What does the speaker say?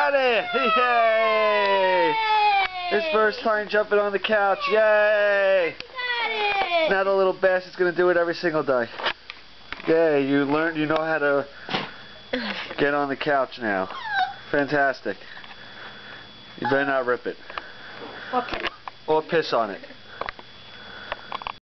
got it! Yay! His first time jumping on the couch. Yay! Now the little bastard's gonna do it every single day. Yay! You learned. You know how to get on the couch now. Fantastic. You better not rip it. Okay. Or piss on it.